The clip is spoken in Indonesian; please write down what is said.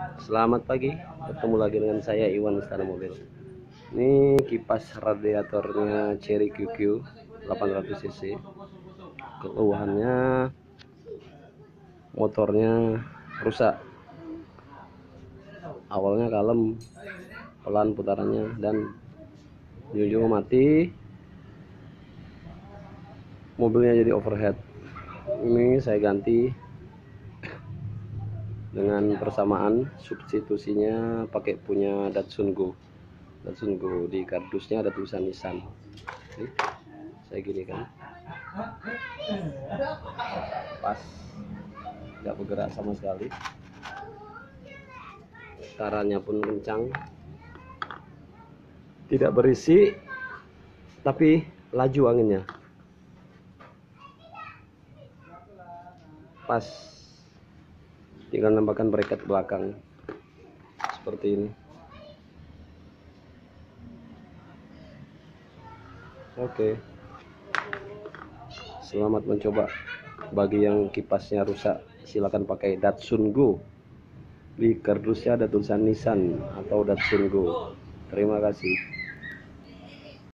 Selamat pagi, ketemu lagi dengan saya Iwan Istana Mobil. Ini kipas radiatornya Cherry QQ 800 cc. Keluhannya motornya rusak. Awalnya kalem, pelan putarannya, dan ujung mati. Mobilnya jadi overheat. Ini saya ganti dengan persamaan, substitusinya pakai punya Datsun Go. Di kardusnya ada tulisan Nissan. Oke, saya gini kan, pas, nggak bergerak sama sekali. Tekarannya pun kencang, tidak berisi, tapi laju anginnya. Pas, tinggal nambahkan bracket belakang seperti ini. Oke, selamat mencoba. Bagi yang kipasnya rusak, silakan pakai Datsun Go. Di kardusnya ada tulisan Nissan atau Datsun Go. Terima kasih.